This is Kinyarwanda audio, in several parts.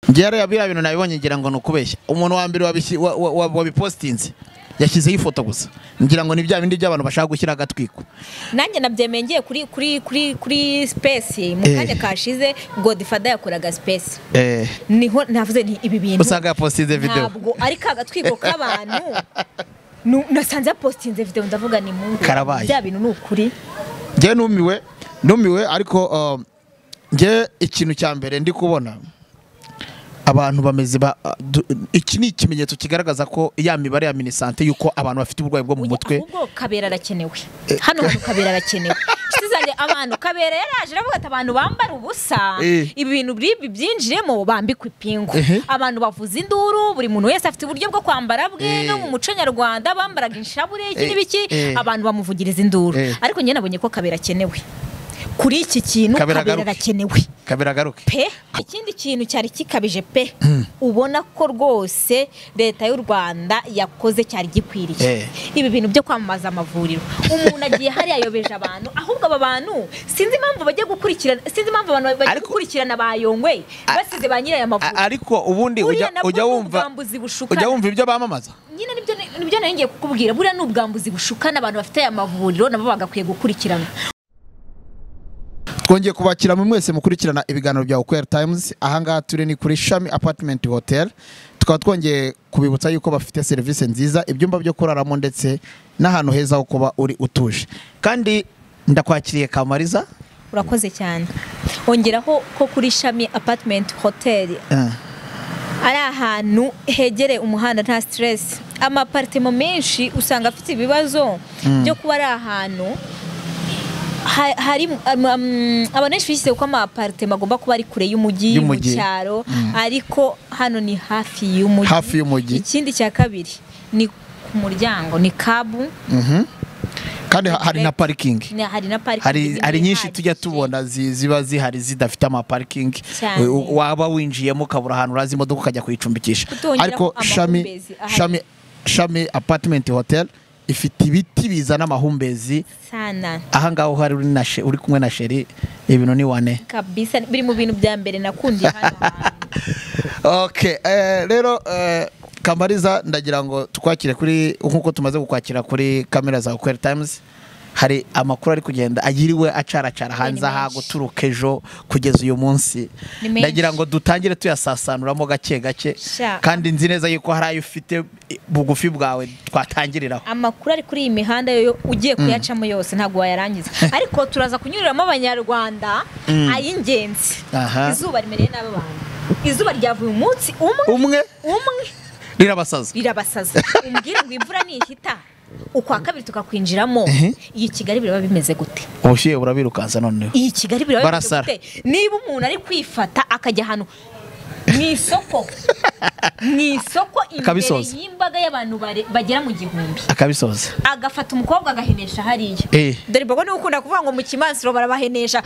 Ngere yabira bintu nabibonye ngira ngo nukubeshya. Umuntu wa mbere wabipostinze yashyizeho ifoto gusa. Ngira ngo ni bya bindi by'abantu bashaka gushyira agatwiko. Nanjye nabyemengeye kuri space mu kanya kashize Godfather yakoraga space. Niho navuze nti ibi bintu. Usanga postinze video. Ntabwo ari kagatwiko k'abantu. Nasanze postinze video ndavuga ni mungu. Bya bintu nukuri. Nge numiwe ariko nge ikintu cya mbere ndi kubona abantu bameze iki ni ikimenyetso kigaragaza ko ya mibare ya minisante yuko abantu bafite uburwayi bwo mu mutwe. Ubwo Kabera arakenewe. Hano Kabera arakenewe. Shitizanje abantu Kabera yaraje aravuga ati abantu bambara ubusa ibi bintu byinjiremo bambikwa ipingu. Abantu bavuza induru buri muntu wese afite uburyo bwo kwambara bwe no mu muco nyarwanda bambaraga inshabure n'ibiki abantu bamuvugiriza induru. Ariko nyene nabonye ko Kabera akenewe. Kuri iki kintu Kabera arakenewe. Kabera garuke. Ikindi kintu cyari kikabije pe ubona ko rwose leta y'u Rwanda yakoze cyari gikwiriye. Ibi bintu byo kwamamaza amavuriro. Umuntu agiye hari yayobeje abantu ahubwo aba bantu sinzi impamvu bajye gukurikirana abantu bajye gukurikirana bayongwe basize ba nyira y'amavuriro. Ariko ubundi ujya wumva ibyo bamamaza. Nyine nibyo ngiye kukubwira buriya n'ubwambuzi bushukana abantu bafite aya mavuriro nabo bagakwiye gukurikirana. Twongeye kubakira mu mwese mukurikirana ibiganiro bya Ukweli Times. Ahangaha turi ni kuri Shami Apartment Hotel. Tukaba twongeye kubibutsa yuko bafite service nziza, ibyumba byo kuraramo ndetse n'ahantu heza ho kuba uri utuje. Kandi ndakwakiriye Kamariza. Urakoze cyane. Ongeraho ko kuri Shami Apartment Hotel ari ahantu hegere umuhanda nta stress. Amapartment menshi usanga afite ibibazo byo kuba ari ahantu hari abaneshi bishyize ko amapartment agomba kuba ari kure y'umujyi mu cyaro ariko hano ni hafi y'umujyi. Ikindi cya kabiri ni ku muryango ni kabu kandi hari na parking. Hari nyinshi tujya tubona ziba zihari zidafite ama parking. Waba winjiyemo kabura ahantu urazi imodoka ukajya kuyicumbikisha. Ariko Shami Apartment Hotel ifite ibiti bizana amahumbezi sana. Ahangaho hari uri kumwe na Sheri ibintu ni wane kabisa biri mu bintu bya mbere nakundiye hano. Okay, rero Kamariza ndagira ngo tukwakire kuri nkuko tumaze gukwakira kuri kamera za Ukweli Times. Hari amakuru ari kugenda agiriwe acaracara hanze aha guturuka ejo kugeza uyu munsi. Ndagira ngo dutangire tuyasasanuramo gake gake kandi nzi neza yuko hari ayo ufite bugufi bwawe twatangiriraho. Amakuru ari kuri iyi mihanda yo ugiye kuyacamo yose ntago wayarangiza. Ariko turaza kunyuriramo abanyarwanda ayingenzi. Izuba rimereye n'abantu. Izuba ryavuye umunsi umwe rirabasaza. Umbwira ngo imvura nihita ukwa kabiri tukakwinjiramo iyi Kigali biraba bimeze gute? Oshiye urabirukanza noneho. Iyi Kigali biraba bimeze gute? Niba umuntu ari kwifata akajya hano mw'isoko imbere y'imbaga y'abantu bagera mu gihumbi akabisoza agafata umukobwa agahenesha hariya. Dore bago ni ukunda kuvuga ngo mu kimansiro barabahenesha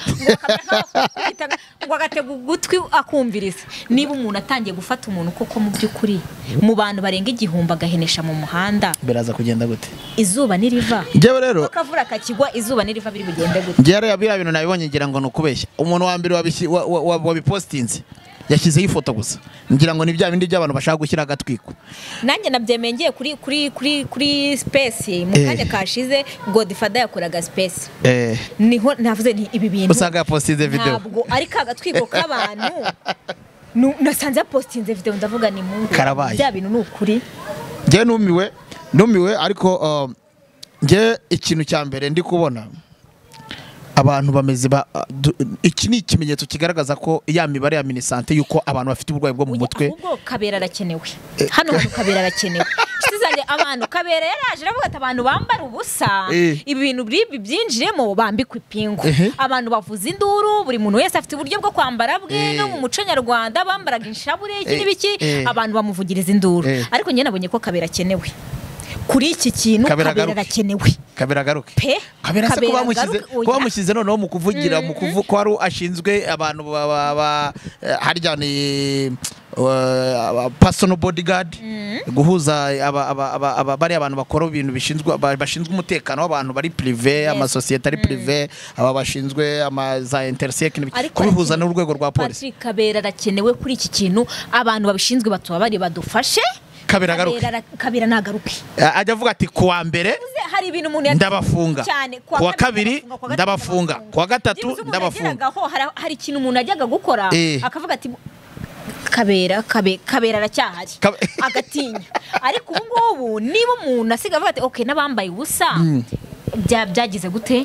ngo agatega ugutwi akumviriza. Niba umuntu atangiye gufata umuntu koko mu by'ukuri mu bantu barenga igihumbi agahenesha mu muhanda biraza kugenda gute? Izuba niriva ngewe rero akavura kakigwa izuba niriva biri bugende gute? Ngere yabira bintu nabibonye ngira ngo nukubeshya. Umuntu wa mbere wabipostinze yashyizeho ifoto gusa. Ngira ngo ni bya bindi by'abantu bashaka gushyira agatwiko. Nanjye nabyemengeye kuri space mu kanya kashize Godfather yakoraga space. Niho navuze nti ibi bintu. Usanga postinze video. Ntabwo ari kagatwiko k'abantu. Nasanze postinze video ndavuga ni mungu. Bya bintu nukuri. Nge numiwe ariko nge ikintu cya mbere ndi kubona abantu bameze iki ni ikimenyetso kigaragaza ko ya mibare ya minisante yuko abantu bafite uburwayi bwo mu mutwe. Ubwo Kabera arakenewe. Hano Kabera arakenewe. Shitizanje abantu Kabera yaraje aravuga ati abantu bambara ubusa ibi bintu byinjiremo bambikwa ipingu. Abantu bavuza induru buri muntu wese afite uburyo bwo kwambara bwe no mu muco nyarwanda bambaraga inshabure n'ibiki abantu bamuvugiriza induru. Ariko nyene nabonye ko Kabera akenewe. Kuri iki kintu Kabera arakenewe. Kabera garuke. Kabera se kuba mushyize noneho mu kuvugira mu kuvuko ari ashinzwe abantu harya ni personal bodyguard, guhuza bari abantu bakora ibintu bashinzwe umutekano w'abantu bari privé, amasosiyete ari privé, aba bashinzwe za intersect, kubihuza n'urwego rwa polisi. Patrick Kabera arakenewe kuri iki kintu, abantu babishinzwe batuba bari badufashe. Kabera nagaruke ajya avuga ati kuwa mbere hari ibintu umuntu ndabafunga, kuwa kabiri ndabafunga, kuwa gatatu ndabafunga. Hari ikintu umuntu ajyaga gukora akavuga ati Kabera aracyahari agatinya. Ariko ubu ngubu niba umuntu asiga avuga ati okay nabambaye ubusa byagize gute,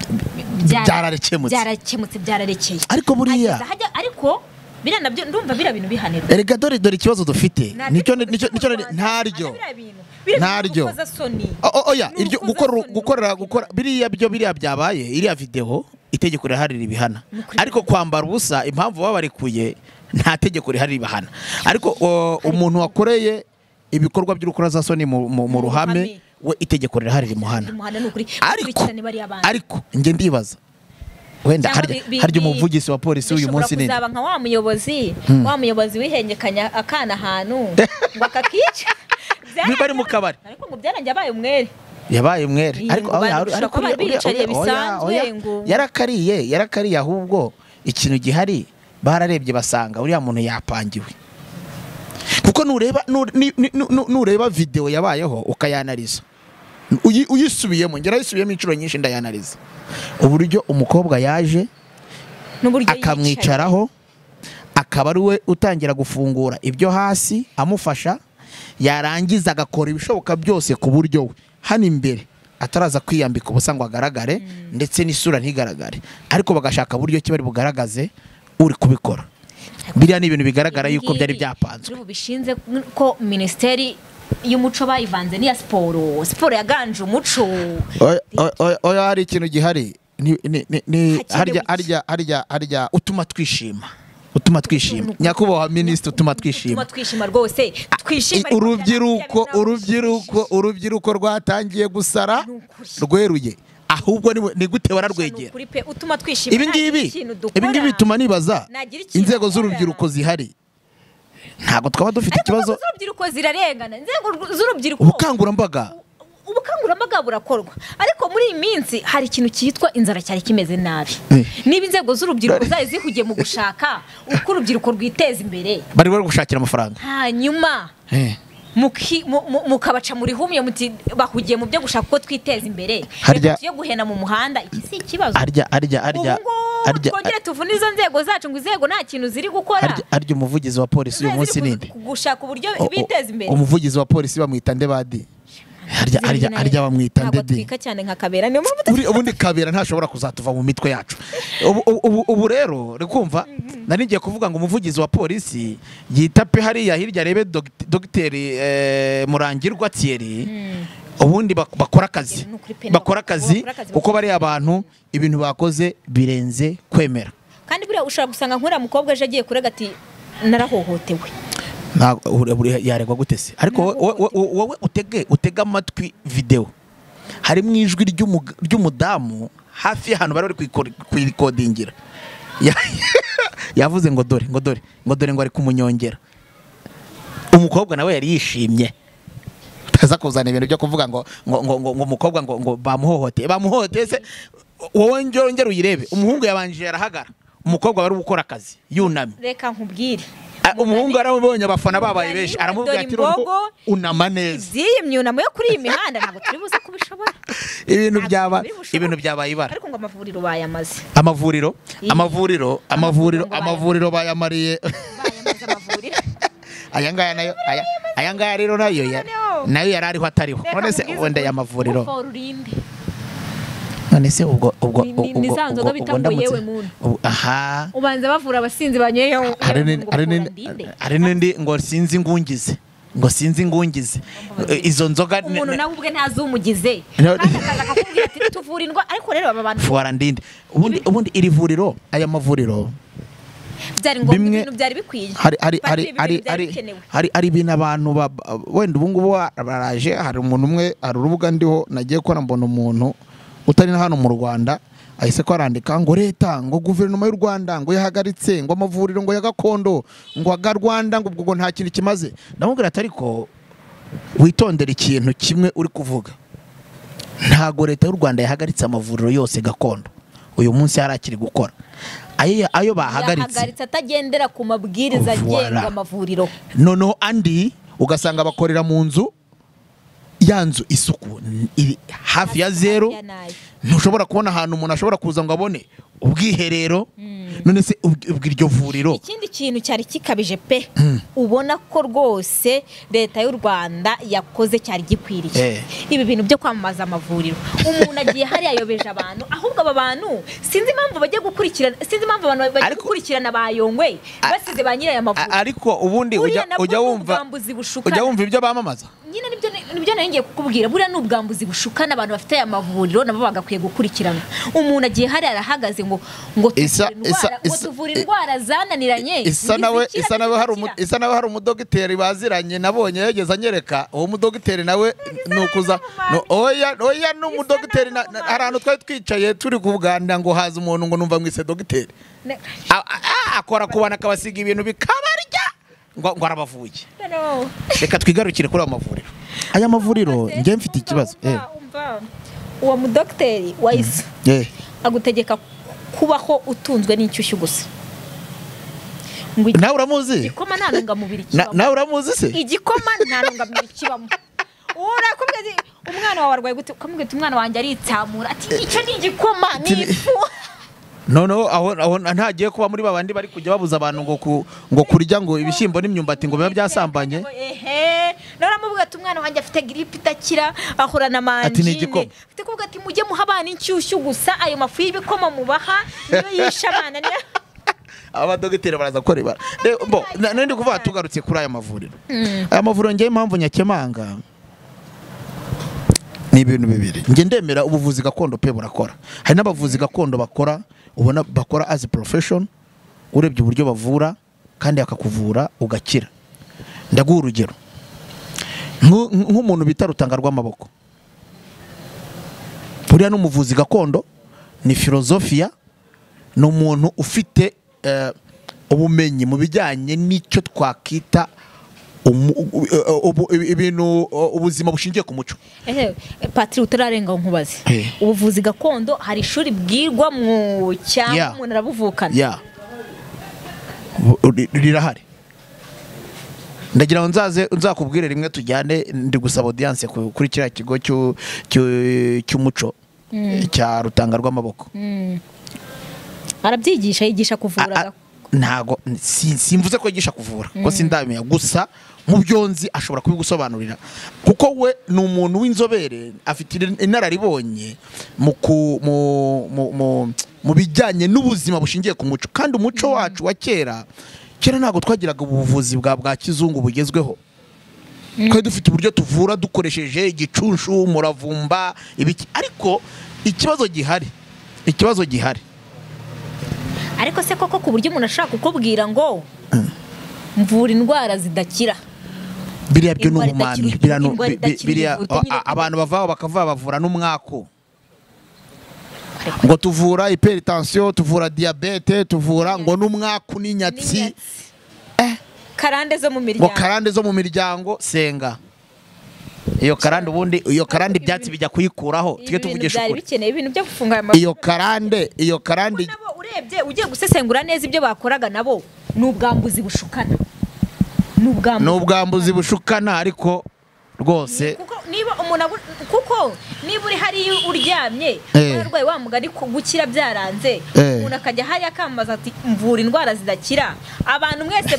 byararekeye. Ariko buriya ariko bira nabyo ndumva bira bintu bihanirwa. Erega dore ikibazo dufite nicyo ntaryo oya iryo gukora biriya byabaye, iriya video itegeko rihari ribihana. Ariko kwambara ubusa impamvu babarekuye nta tegeko rihari ribahana. Ariko umuntu wakoreye ibikorwa by'urukozasoni mu ruhame we itegeko rihari rimuhana. Ariko nge ndibaza wenda harya umuvugizi wa polisi uyu munsi nini uzaba nka wa muyobozi wihengekanya akana ahantu ngo akakica bari mu kabari, ariko ngo byarangiye yabaye umwere. Ariko yarakariye ahubwo ikintu gihari bararebye basanga uriya muntu yapangiwe. Kuko nureba video yabayeho ukayanariza uyisubiyemo, ngera yisubiyemo inshuro nyinshi ndayanariza uburyo umukobwa yaje akamwicaraho, akaba ari we utangira gufungura ibyo hasi amufasha, yarangiza agakora ibishoboka byose ku buryo we hano imbere ataraza kwiyambika ubusa ngo agaragare ndetse n'isura ntigaragare, ariko bagashaka buryo ki bari bugaragaze uri kubikora. Biriya ni ibintu bigaragara yuko byari byapanzwe. Bishinze ko ministeri y'umuco bayivanze n'iya siporo yaganje umuco. Oya hari ikintu gihari harya utuma twishima nyakubahwa minisitiri, utuma twishima rwose, twishima. urubyiruko rwatangiye gusara rweruye, ahubwo ni gute wararwegera. Ibi ngibi bituma nibaza inzego z'urubyiruko zihari ntago twaba dufite ikibazo. Z'urubyiruko zirarengana, inzego z'urubyiruko ubukangurambaga burakorwa, ariko muri iyi minsi hari ikintu cyitwa inzara cyari kimeze nabi. Niba inzego z'urubyiruko zari zihugiye mu gushaka uko urubyiruko rwiteza imbere, bari gushakira amafaranga, hanyuma mukabaca muri humye muti bahugiye mu byo gushaka uko twiteza imbere, reka tuye guhena mu muhanda. Iki si ikibazo. Twongere tuvune izo nzego zacu ngo inzego nta kintu ziri gukora. Arya umuvugizi wa polisi uyu munsi ninde gushaka uburyo biteza imbere. Umuvugizi wa polisi bamwita nde badi? Harya bamwita ndede. Twika cyane nka Kabera, niyo ubundi Kabera ntashobora kuzatuva mu mitwe yacu. Ubu rero rikumva nari ngiye kuvuga ngo umuvugizi wa polisi yitape hariya hirya arebe dogiteri Murangirwa Thierry, ubundi bakora akazi kuko bari abantu ibintu bakoze birenze kwemera. Kandi buriya ushaka gusanga nk'uriya mukobwa aje agiye kurega ati narahohotewe, yaregwa gute se? Ariko wowe utega amatwi video harimo ijwi ry'umudamu hafi y'ahantu bari kuyikodingira, yavuze ngo dore ngo ari kumunyongera. Umukobwa nawe yari yishimye, utaza kuzana ibintu byo kuvuga ngo umukobwa ngo bamuhohoteye se. Wowe ngera uyirebe, umuhungu yabanjije yarahagara, umukobwa bari gukora akazi yunamye. Reka nkubwire, umuhungu arabonye abafana babaye benshi, aramubwira ati unama neza. Iyi myunamo yo kuri iyi mihanda ntabwo turi buze kubishobora. Ibintu byabaye ibara. Ariko ngo amavuriro bayamaze. Amavuriro bayamariye. Aya ngaya rero nayo yari ariho atariho. None se wenda y'amavuriro. None se ubwo nizanzoga bitambuye yewe muntu. Aha. Ubanza bavura abasinzi banyeyo. Ari nindi ngo sinzi ngungize. Izo nzoga umuntu nawe ubwe ntazumugize. Kandi akakubwira ati tuvura indwa, ariko rero aba bantu fuara ndinde. Ubundi iri vuriro, aya mavuriro byari ngo ibintu byari bikwiye. Hari ibintu abantu wenda ubu ngubu baraje. Hari umuntu umwe, hari urubuga ndiho nagiye gukora mbona umuntu utari na hano mu Rwanda ahise ko arandika ngo leta ngo guverinoma y'u Rwanda ngo yahagaritse ngo amavuriro ngo ya gakondo ngo aga Rwanda ngo ubwo nta kintu kimaze. Ndamubwira ati ariko witondera ikintu kimwe uri kuvuga, ntago leta y'u Rwanda yahagaritse amavuriro yose gakondo, uyu munsi yarakiri gukora ayo bahagaritse atagendera ku mabwiriza agenga amavuriro. Noneho andi ugasanga bakorera mu nzu, ya nzu isuku hafi ya zero, ntushobora kubona ahantu umuntu ashobora kuza ngo abone ubwiherero. None se ubwiryo vuriro ikindi kintu cyari kikabije pe, ubona ko rwose leta y'u Rwanda yakoze cyari gikwiriye ibi bintu byo kwamamaza amavuriro. Umuntu agiye hari ayobeje abantu, ahubwo aba bantu sinzi impamvu bajya gukurikirana, sinzi impamvu abantu bajya gukurikirana bayongwe basize ba nyirayo amavuriro. Ariko ubundi ujya wumva ibyo bamamaza. Nyine nibyo ngiye kukubwira, buriya n'ubwambuzi bushukana abantu bafite aya mavuriro nabo bagakwiye gukurikirana. Umuntu agiye hari arahagaze ngo tuvura indwara zananiranye. Isa nawe hari umudogiteri baziranye, nabonye yageze anyereka uwo mudogiteri nawe nukuza oya n'umudogiteri hari ahantu twari twicaye turi kuganira ngo haza umuntu ngo numva mwise dogiteri akora kubana akabasiga ibintu bikabarya ngo arabavuye. Reka twigarukire kuri amavuriro. Aya mavuriro njye mfite ikibazo. Uwo mudogiteri wahise agutegeka kubaho utunzwe n'inshyushyu gusa. Nawe uramuzi? Igikoma nta ntungamubiri kibamo. Nawe uramuzi se? Igikoma nta ntungamubiri kibamo. Urakubwira umwana wawe arwaye gute? Ukamubwira umwana wanjye aritsamura ati icyo ni igikoma ni ifu. Noneho aho ntagiye kuba muri babandi bari kujya babuza abantu ngo kurya ngo ibishyimbo n'imyumbati ngo biba byasambanye. Nora mubwira ati umwana wanjye afite grippe itakira, ahura na manjine. Afite kuvuga ati mujye muha abana inshyushyu gusa, ayo mafu y'ibikoma mubaha niyo yisha abana. Abadogiteri baraza koreba. Nandi kuvuga tugarutse kuri aya mavuriro. Aya mavuriro ngiye impamvu nyakemanga ni ibintu bibiri. Nge ndemera ubuvuzi gakondo pe burakora. Hari n'abavuzi gakondo bakora, ubona bakora as a profession, urebye uburyo bavura kandi akakuvura ugakira. Ndaguha urugero nk'umuntu bita Rutanga rw'amaboko. Buriya n'umuvuzi gakondo, ni filosofia, ni umuntu ufite ubumenyi mu bijyanye n'icyo twakita ibintu ubuzima bushingiye ku muco. Patri utararenga nkubaze, ubuvuzi gakondo hari ishuri bwirwa mu cyangwa umuntu arabuvukana? Rirahari. Ndagira ngo nzakubwire rimwe tujyane, ndi gusaba audience kuri kiriya kigo cy'umuco cya Rutanga rw'amaboko. Arabyigisha, yigisha kuvura. Ntago simvuze ko yigisha kuvura ko sindamenya, gusa mu byonzi ashobora kubigusobanurira kuko we ni umuntu w'inzobere, afite inararibonye mu bijyanye n'ubuzima bushingiye ku muco. Kandi umuco wacu wa kera ntago twagiraga ubuvuzi bwa kizungu bugezweho. Twari dufite uburyo tuvura dukoresheje igicunshu, umuravumba, ibiki. Ariko ikibazo gihari ariko se koko ku buryo umuntu ashaka kukubwira ngo mvura indwara zidakira, biriya byo n'ubumani, biriya abantu bavaho bakava bavura n'umwako ngo tuvura hypertension, tuvura diabete, tuvura ngo n'umwako n'inyatsi. Karande zo mu miryango, ngo karande zo mu miryango senga. Iyo karande ubundi ibyatsi bijya kuyikuraho, tujye tuvugisha ukuri. Bikeneye ibintu byo gufunga aya iyo karande urebye ugiye gusesengura neza ibyo bakoraga nabo n'ubwambuzi bushukana. N'ubwambuzi bushukana ariko rwose kuko niba uri hari uryamye warwaye wa mugari gukira byaranze, umuntu akajya hari akamamaza ati mvura indwara zidakira. Abantu mwese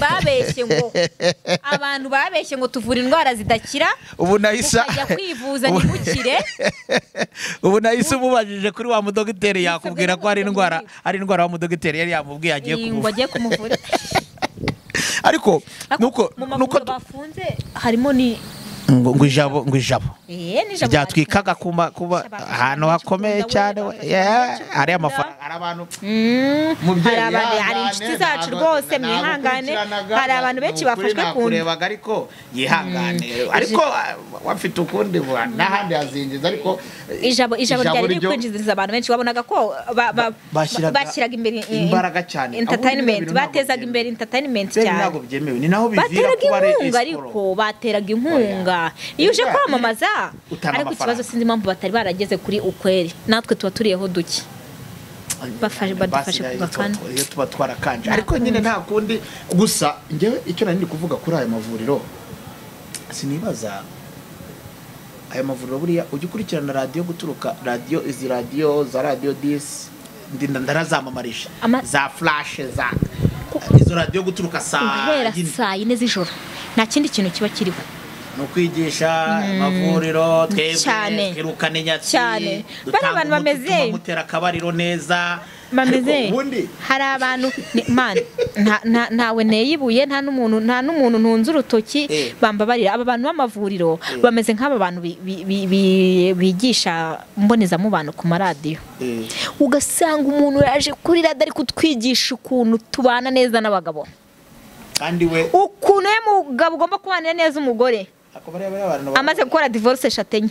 babeshye ngo tuvura indwara zidakira, ubu nahise ukajya kwivuza ntibukire. Ubu nahise umubajije kuri wa mudogiteri yakubwira ko hari indwara wa mudogiteri yari yamubwiye agiye kumuvura. Ariko nuko bafunze harimo ni ngo ijabo ryatwikaga kuba ahantu hakomeye cyane, ari amafaranga arabantu hari inshuti zacu rwose mwihangane hari abantu benshi bafashwe kurebaga ariko yihangane ariko wafite ukundi n'ahandi hazinjiza ariko ijabo ryari kwinjiza abantu benshi wabonaga ko bashyiraga imbere imbaraga cyane entertainment batezaga imbere entertainment cyane ntabwo byemewe ni naho bivira kuba ariko bateraga inkunga iyo uje kwamamaza ariko ikibazo sinzi impamvu batari barageze kuri ukweri natwe tuba turiyeho duke badufashe kugakana iyo tuba twarakanje ariko nyine nta kundi gusa njyewe icyo nari ndi kuvuga kuri aya mavuriro sinibaza aya mavuriro buriya ujya ukurikirana radiyo guturuka izi radiyo za radiyo disi ndarazamamarisha za flashe za izo radiyo guturuka saa 4 z'ijoro nta kindi kintu kiba kiriho no kwigisha amavuriro twebwe twirukane nyatsi bari abantu bameze mutera akabariro neza bameze hari abantu ntawe neyibuye nta n'umuntu ntunze urutoki bambabarira aba bantu b'amavuriro bameze nk'aba bantu bigisha mbonezamubano ku maradiyo ugasanga umuntu yaje kuri radiyo ari kutwigisha ukuntu tubana neza n'abagabo kandi we ukuntu mugabo ugomba kubanira neza umugore amaze gukora divorce shatenye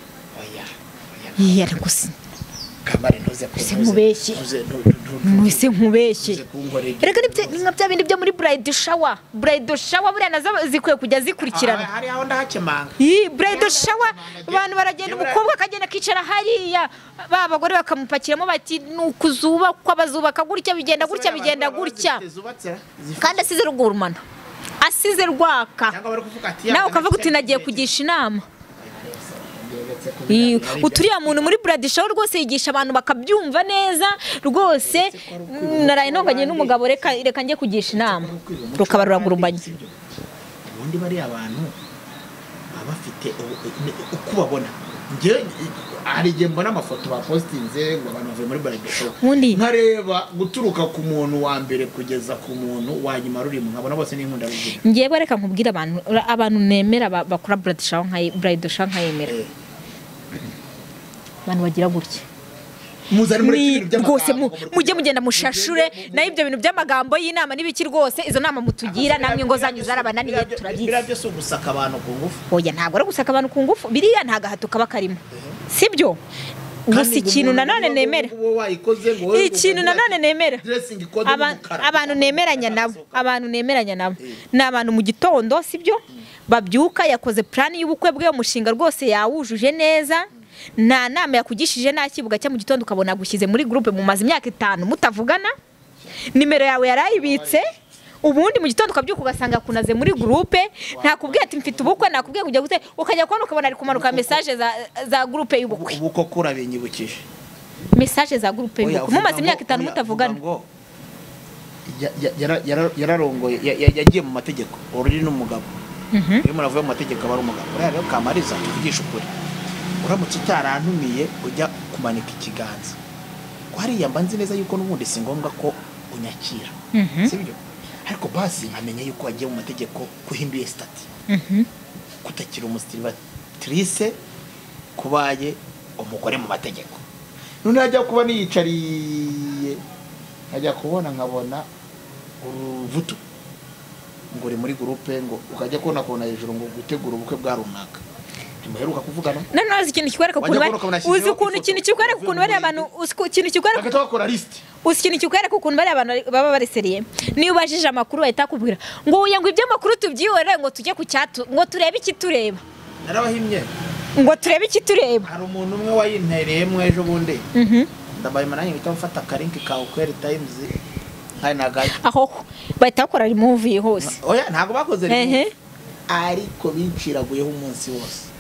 oya ariko kamari ntuze nkubeshye reka nka bya bindi byo muri bride shower buriya nazo zikwiye kujya zikurikirana hari aho ndahakemanga bride shower abantu baragenda umukobwa akagenda akicara hariya ba bagore bakamupakiramo bati nukuzubakwa bazubaka gutya bigenda gutya kandi asize rugurumana asize rwaka nawe ukavuga uti nagiye kugisha inama uturiya muntu muri bride shower rwose yigisha abantu bakabyumva neza rwose naraye ntonganye n'umugabo reka njye kugisha inama rukaba ruragurumanye ubundi bari abantu bafite uko babona nge hari igihe mbona amafoto bapostinze ngo abantu bavuye muri bride shower nkareba guturuka ku muntu wa mbere kugeza ku muntu wa nyuma rurimo nkabona bose n'inkunda rugira ngewe reka nkubwire abantu nemera bakora bride shower nkayemera abantu bagira gutya rwose mujye mugenda mushashure nayo ibyo bintu by'amagambo y'inama n'ibiki rwose izo nama mutugira namwe ngo zanyu zarabananiye turagize biriya byose ugusaka abantu ku ngufu oya ntabwo ari gusaka abantu ku ngufu biriya nta gahato kaba karimo sibyo gusa ikintu nanone nemera abantu nemeranya nabo ni abantu mu gitondo sibyo babyuka yakoze plan y'ubukwe bwe umushinga rwose yawujuje neza nta nama yakugishije nta kibuga cya mu gitondo ukabona gushyize muri groupe mu mazi imyaka 5 mutavugana nimero yawe yarayibitse ubundi mu gitondo ukabyuka ugasanga kunaze muri groupe ntakubwiye ati mfite ubukwe nakubwiye kujya gute ukajya kubona ukabona ari kumanuka message za groupe y'ubukwe ubuko kurabinyibukije message za groupe y'ubukwe mu mazi imyaka 5 mutavugana yararongoye yagiye mu mategeko ururi n'umugabo iyo muravuye mu mategeko aba ari umugabo rero kamariza tuvugisha ukuri uramutse utarantumiye ujya kumanika ikiganza ko hariya mba nzi neza yuko n'ubundi si ngombwa ko unyakira sibyo ariko basi nkamenya yuko wagiye mu mategeko kuhinduye stati kutakira umusitirivatrice kubaye umugore mu mategeko none ajya kuba niyicariye ajya kubona nkabona uruvuto ngo uri muri groupe ngo ukajya kubona hejuru ngo gutegura ubukwe bwa runaka muheruka kuvugana none ikintu kikwereka uzi ukuntu ikintu kikwereka ukuntu bari abantu ikintu kikwereka bakora list ikintu kikwereka ukuntu bari abantu baba bareseriye niyo ubajije amakuru bahita kubwira ngo uya ngo ibyo makuru tubyihorere ngo tujye ku cyatu ngo turebe iki tureba narabahimye ngo turebe iki tureba hari umuntu umwe wayintereye mwejo bundi ndabaye mananye ngita mfata karinki ka Ukweli Times hari nagaye aho bahita bakora remove hose oya ntago bakoze remove ariko biciraguyeho umunsi wose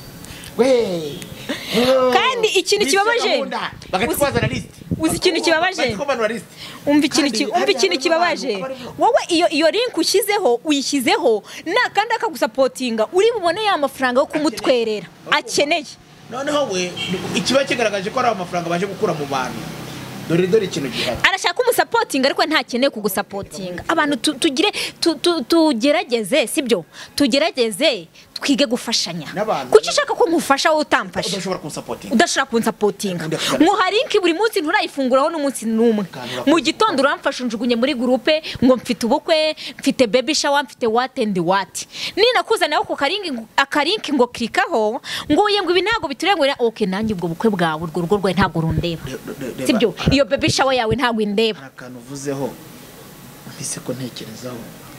kandi ikintu kibabaje uzi ikintu kibabaje umva ikintu kibabaje wowe iyo link ushyizeho uyishyizeho nakandi akagusapotinga uri bubone ya mafaranga yo kumutwerera akeneye noneho we ikiba kigaragaje ko ari amafaranga baje gukura mu bantu dore ikintu gihari arashaka umusapotinga ariko ntakeneye kugusapotinga abantu tugerageze sibyo tugerageze twige gufashanya N'abantu- kuki ushaka ko nkufasha wowe utamfasha udashobora kunsapotinga udashaka kunsapotinga muharinki buri munsi nturayifunguraho n'umunsi n'umwe mu gitondo uramfasha unjugunye muri groupe ngo mfite ubukwe mfite baby shower mfite what and what ninakuzanaho ku akarinki ngo klikaho ngo uye ngo ibi ntago biturengura okay nanjye ubwo bukwe bwawe urwo rugo rwawe ntago rundeba sibyo iyo baby shower yawe ntago indeba akantu uvuzeho mpise ko ntekerezaho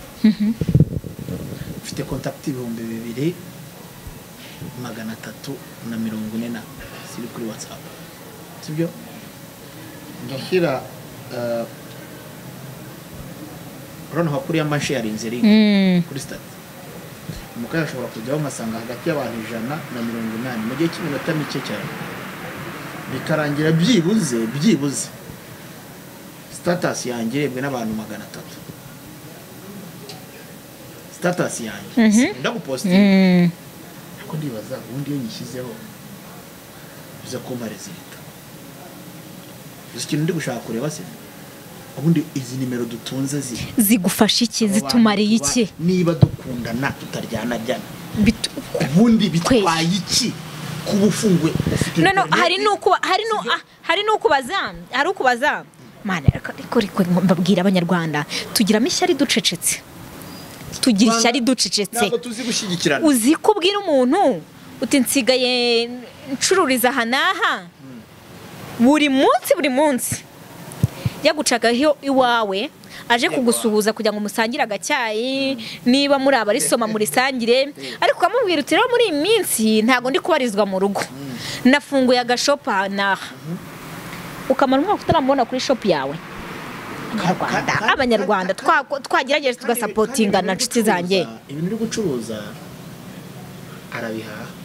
mfite contact 2,340 siri kuri WhatsApp sibyo ngashyira urabona ko kuri ama sharinze kuri stat umukaya ashobora kujyaho ngasanga hagati y'abantu 180 mu gihe cy'iminota mike cyane bikarangira byibuze status yanjye yebwe n'abantu 300 status yanjye ndagupostinga ariko ndibaza ubundi iyo nyishyizeho biza kumpa result ikintu ndi gushaka kureba se ubundi izi nimero dutunze zigufasha iki zitumariye iki niba dukundana tutaryana ubundi bitwaye iki kubufungwe no hari ukubaza mana ariko mbabwira abanyarwanda tugiramo ishyari ducecetse ntabwo tuzi gushyigikirana uzi ko ubwira umuntu uti nsigaye ncururiza aha n'aha buri munsi yagucagaho iwawe aje kugusuhuza kugira ngo musangire agacyayi niba muri abarisoma muri sangire ariko ukamubwira uti rero muri iyi minsi ntago ndi kubarizwa mu rugo nafunguye agashopa naha ukamara umwaka utaramubona kuri shop yawe abanyarwanda twagerageje tugasapotinga na nshuti zanjye ibintu uri gucuruza arabihaha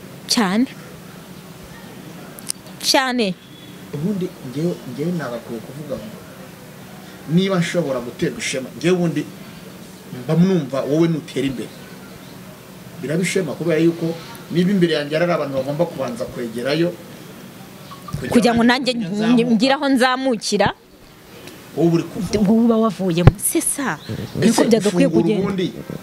cyane ubundi ngewe nagakwiye kuvuga ngo niba nshobora guterwa ishema ngewe ubundi mba mwumva wowe nutera imbere birabishema kubera yuko niba imbere yanjye ari abantu bagomba kubanza kwegerayo kugira ngo nanjye ngiraho nzamukira wowe uri kuvuga uba wavuyemo sesa niko byagakwiye kugenda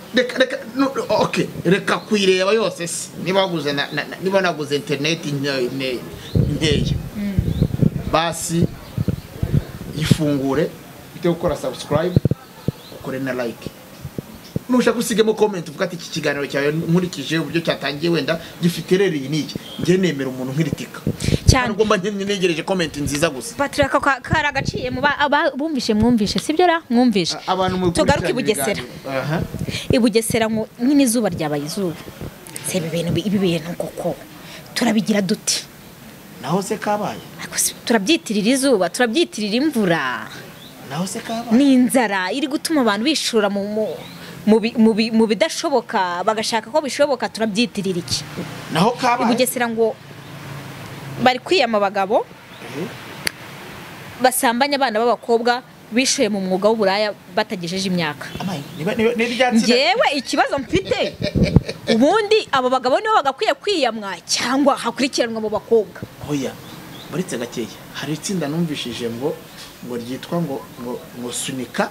reka kuyireba yose se niba naguze internet nkeya basi yifungure bite gukora subscribe ukore na like nushaka usigemo comment uvuga ati iki kiganiro cyawe nkurikije uburyo cyatangiye wenda gifite rero iyi niki nge nemera umuntu nkiritika cyane ugomba ntegereje comment nziza gusa Patrick karagaciye mu mwumvishe sibyo ra mwumvishe tugaruke Bugesera Ibugesera ngo nyine izuba ryabaye izuba se ibi bintu koko turabigira duti naho se kabaye turabyitirira izuba turabyitirira imvura naho se kabaye ni inzara iri gutuma abantu bishura mu bidashoboka bagashaka ko bishoboka turabyitirira iki naho kabaye Ibugesera ngo bari kwiyama abagabo basambanya abana b'abakobwa bishuye mu mwuga w'uburaya batagejeje imyaka ngewe ikibazo mfite ubundi abo bagabo nibo bagakwiye kwiyamwa cyangwa hakurikiranwa mu bakobwa oya buretse gakeya hari itsinda numvishije ngo ryitwa ngo sunika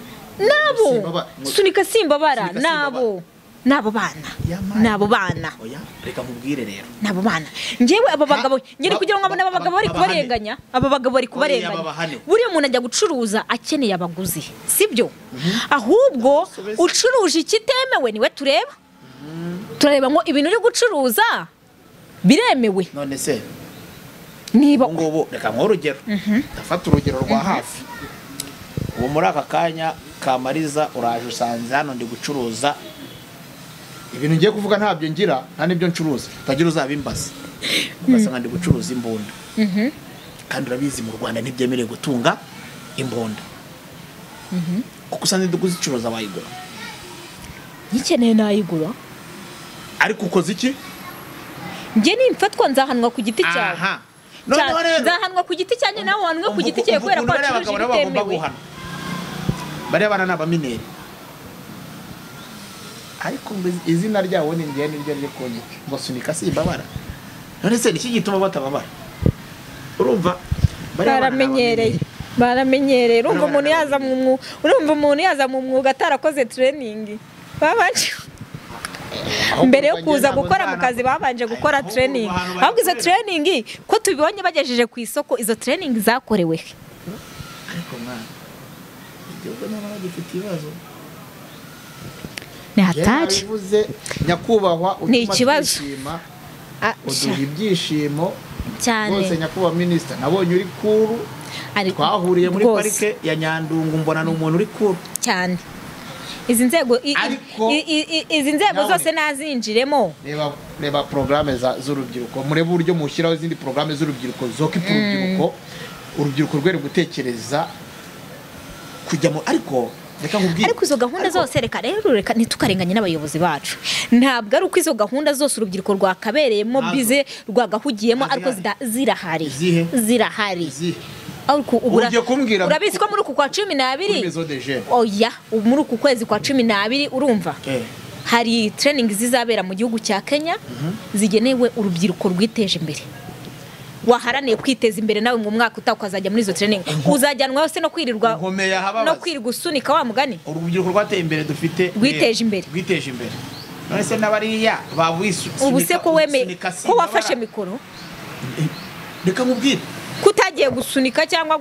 sunika simbabara nabo bana oya reka mubwire rero nabo bana ngewe aba bagabo ngeri kugira ngo abana abagabo bari kubarenganya aba bagabo bari kubarenganya buriya umuntu ajya gucuruza akeneye abaguzi sibyo ahubwo ucuruje ikitemewe niwe tureba ngo ibintu uri gucuruza biremewe none se niba ngo reka nk'urugero ndafata urugero rwa hafi ubu muri aka kanya Kamariza uraje usanze hano ndi gucuruza ibintu ngiye kuvuga ntabyo ngira nta nibyo ncuruza utagira uzabimbaza ugasanga ndi gucuruza imbunda kandi urabizi mu Rwanda ntibyemerewe gutunga imbunda kuko usanze ndi kuzicuruza bayigura nyikeneye nayigura ariko ukoze iki nge nimfatwa nzahanwa ku giti cyawe nzahanwa ku giti cyanjye nawe wanwe ku giti cyawe kubera ko wacuruje ibitemewe barebana n'abamineri ariko izina ryawo ni ngiye niryo ryo konye ngo sunika simbabara none se iki gituma batababara urumva baramenyereye urumva umuntu yaza mu mwuga atarakoze training babanje mbere yo kuza gukora mu kazi babanje gukora training. Ahubwo izo training ko tubibonye bagejeje ku isoko, izo training zakorewe. Ariko mwana igihugu n'abana gifite ibibazo. Ni hatari. Yavuze nyakubahwa Ni ikibazo. Uduha ibyishimo cyane. Bose nyakubahwa minister nabonye uri kuru. Twahuriye muri parike ya Nyandungu mbona n'umuntu uri kuru. Cyane. Izi nzego zose nazinjiremo. Reba programme z'urubyiruko murebe uburyo mushyiraho izindi programme z'urubyiruko zokipa urubyiruko rwere gutekereza kujyamo. Ariko izo gahunda zose reka ntitukarenganye n'abayobozi bacu. Ntabwo ari uko izo gahunda zose urubyiruko rwakabereyemo bize rwagahugiyemo ariko zirahari. Urabizi ko muri uku kwa 12 oya muri uku kwezi kwa 12 urumva hari training zizabera mu gihugu cya Kenya zigenewe urubyiruko rwiteje imbere. Waharaniye kwiteza imbere nawe mu mwaka utakazajya muri izo training uzajyanwa yose no kwirirwa usunika wa mugani. Urubyiruko rwateye imbere dufite rwiteje imbere none se n'abariya babwisunika. Ubu se ko ko wafashe mikoro reka mubwire kutagiye gusunika cyangwa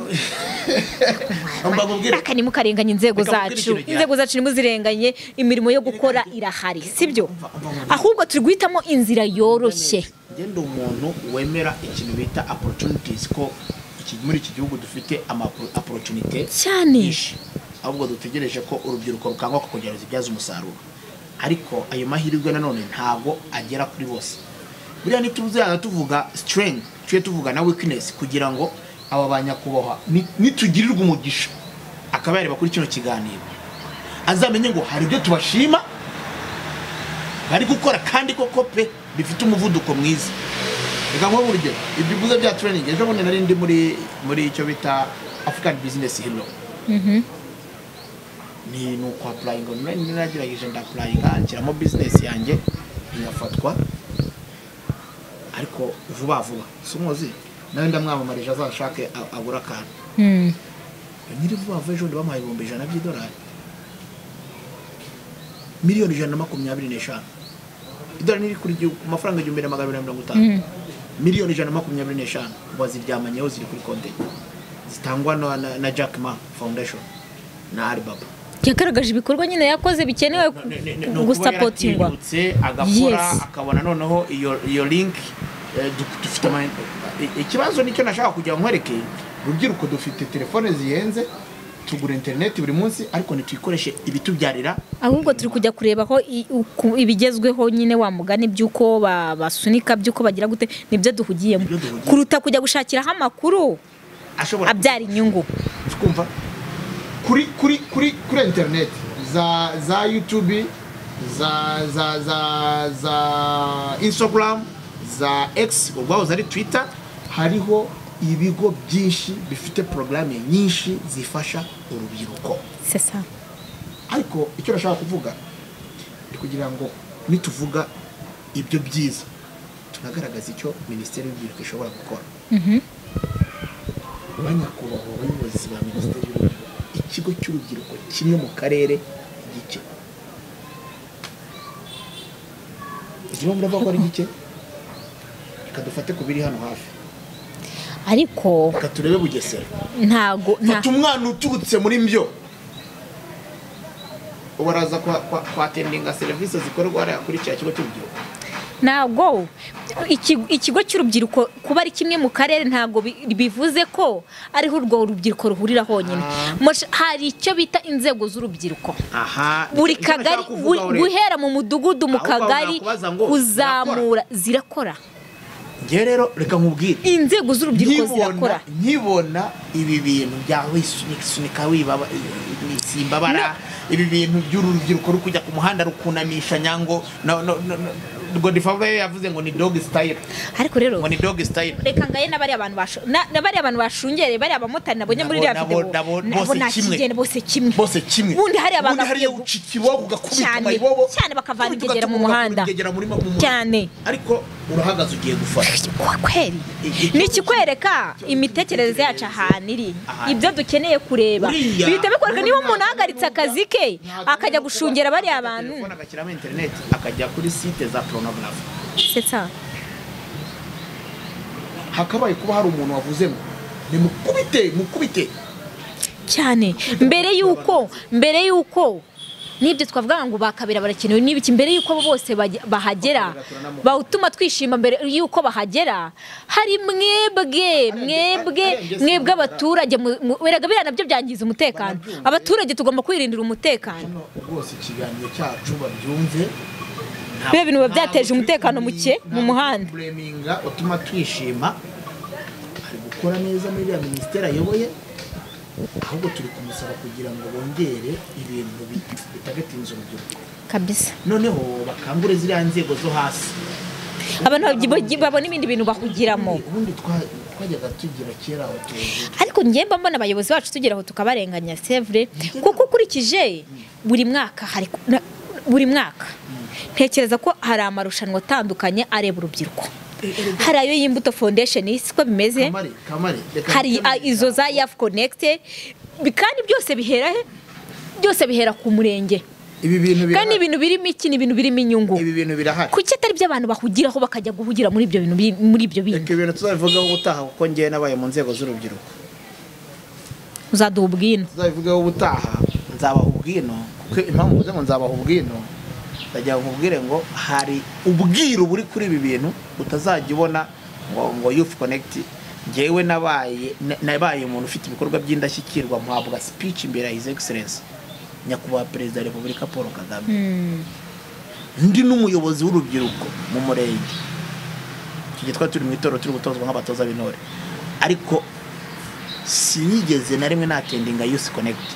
akani mukarenganya inzego zacu nimuzirenganye. Imirimo yo gukora irahari sibyo, ahubwo turi guhitamo inzira yoroshye. Ngende umuntu wemera ikintu bita opportunities ko muri iki gihugu dufite opportunity cyane, ahubwo dutegereje ko urubyiruko rukangwa kugereza ibyaza umusaruro. Ariko ayo mahirwe nanone ntago agera kuri bose. Buriya nituvuze tuvuga strength tuvuga na weakness kugira ngo aba banyakubaha nitugirirwa umugisha akabareba kuri kino kiganiro azamenye ngo hari ibyo tubashima bari gukora kandi koko pe bifite umuvuduko mwiza. Reka nko buryo ibyo bivuze bya training ejo bundi nari ndi muri icyo bita African Business Hero. Ni nuko applying online nagerageje ndapplying nkiramo business yanjye inafatwa ariko vuba sumuzi nawe ndamwamamarije azashake agura akantu. Nyiri vuba ejo ndi bamuhaye $100,000 miliyoni 125 idolari niri kuri ku mafaranga 1250 miliyoni 125 baziryamanyeho ziri kuri konti zitangwa na Jack Ma Foundation na Alibaba. Yagaragaje ibikorwa nyine yakoze bikenewe gusapotingwa agakora akabona noneho iyo link dufite ikibazo nicyo nashaka kujya nkwereke. Rubyiruko dufite telefone zihenze tugura internet buri munsi ariko nitwikoreshe ibitubyarira, ahubwo turi kujya kureba aho ibigezweho nyine wa mugani byuko basunika byuko bagira gute nibyo duhugiyemo kuruta kujya gushakiraho amakuru abyara inyungu. Twumva kuri internet za YouTube za Instagram za X ubwo zari Twitter hariho ibigo byinshi bifite programme nyinshi zifasha urubyiruko. C'est ça. Ariko icyo nashaka kuvuga kugira ngo nituvuga ibyo byiza tunagaragaza icyo Minisiteri y'Urubyiruko ishobora gukora. Banyakubaho abayobozi ba Minisiteri y'Urubyiruko ikigo cy'urubyiruko kimwe mu karere gike. Izimo muravuga ko ari gike kadufate kubiri hano hafi. Ariko katurebe Bugesera ntago umwana uturutse muri mbyo ubaraza kwa tendinga service zikorwa kuri cya kigo cy'urubyiruko. Ntago ikigo cy'urubyiruko kuba ari kimwe mu karere ntago bivuze ko ariho urwo rubyiruko ruhurira honyine. Hari icyo bita inzego z'urubyiruko. Buri kagari guhera mu mudugudu mu kagari kuzamura zirakora. Nge rero reka nkubwire inzego z'urubyiruko zirakora. Nkibona ibi bintu byawe sunika wibaba simbabara ibi bintu by'urubyiruko rukujya ku muhanda rukunamisha nyango ngo difave yavuze ngo ni dog style. Ariko rero ngo ni dog style. Reka ngaye nabari abantu bashungere bari abamotari nabonye muri ya video bose kimwe bundi hari abagaye ucikirwa kugakubita mayibobo cyane bakavana igegera mu muhanda cyane. Ariko urahagaze ugiye gufata kweri ni ikikwereka imitekerereze yacu ahantu iri ibyo dukeneye kureba bihita bikwereka niba umuntu ahagaritse akazi ke akajya gushungera bariya abantu agashyiramo internet akajya kuri site za porunogarafi c'est ça hakabaye kuba hari umuntu wavuze ngo mukubite cyane mbere yuko nibyo twavuga ngo bakabira barakenewe n'ibiki mbere yuko bose bahagera bawutuma twishima mbere yuko bahagera hari mwebwe abaturage weraga bira nabyo byangiza umutekano abaturage tugomba kwirindira umutekano rwose ikiganiro cyacu babyumve bibe bintu byateje umutekano muke mu muhanda blaminga utuma twishima ari gukora neza muri ya ministeri ayoboye ahubwo turi kumusaba kugira ngo bongere ibintu bitagatinza urubyiruko kabisa noneho bakangure ziriya nzego zo hasi abantu babona ibindi bintu bahugiramo ubundi twajyaga tugira kera aho tuzi ariko njyemba mbona abayobozi bacu tugeraho tukabarenganya sevre kuko ukurikije buri mwaka ntekereza ko hari amarushanwa atandukanye areba urubyiruko hari ayo y'Imbuto Foundation siko bimeze hari izo za Yaf Connect kandi byose bihera ku murenge kandi ibintu birimo ibintu birimo inyungu ibi bintu birahari kuki atari by'abantu bahugiraho bakajya guhugira muri ibyo bintu ibintu tuzabivugaho ubutaha kuko ngiye nabaye mu nzego z'urubyiruko uzaduha ubwino tuzabivugaho ubutaha nzabaha ubwino kuko impamvu mvuze ngo nzabaha ubwino ndajya nkubwire ngo hari ubwiru buri kuri ibi bintu utazajya ubona ngo Youth Connect ngewe nabaye umuntu ufite ibikorwa by'indashyikirwa mpabwa speech imbere ya His Excellency nyakubahwa Perezida wa Repubulika Paul Kagame ndi n'umuyobozi w'urubyiruko mu murenge tugitwa turi mu itoro turi gutozwa nk'abatoza b'intore ariko sinigeze na rimwe natendinga Youth Connect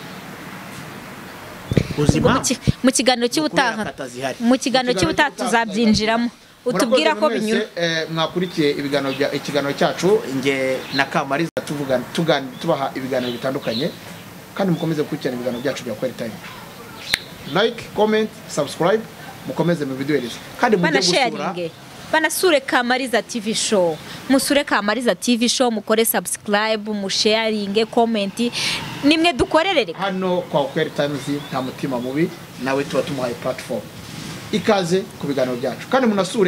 mu kiganiro cy'ubutaha tuzabyinjiramo utubwira ko binyura mwakurikiye ikiganiro cyacu nge na Kamariza tubaha ibiganiro bitandukanye kandi mukomeze gukurikirana ibiganiro byacu bya Quality Time like comment subscribe mukomeze mu video rese kandi mujye gusura banasure Kamariza TV show musure Kamariza TV show mukore subscribe musharinge comment nimwe dukorerere hano kwa Quality Time nta mutima mubi nawe tuba tumuhaye platform ikaze ku biganiro byacu kandi munasure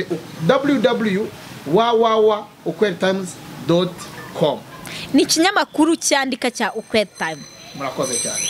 www.ukwelitimes.com ni ikinyamakuru cyandika cya Ukweli Time murakoze cyane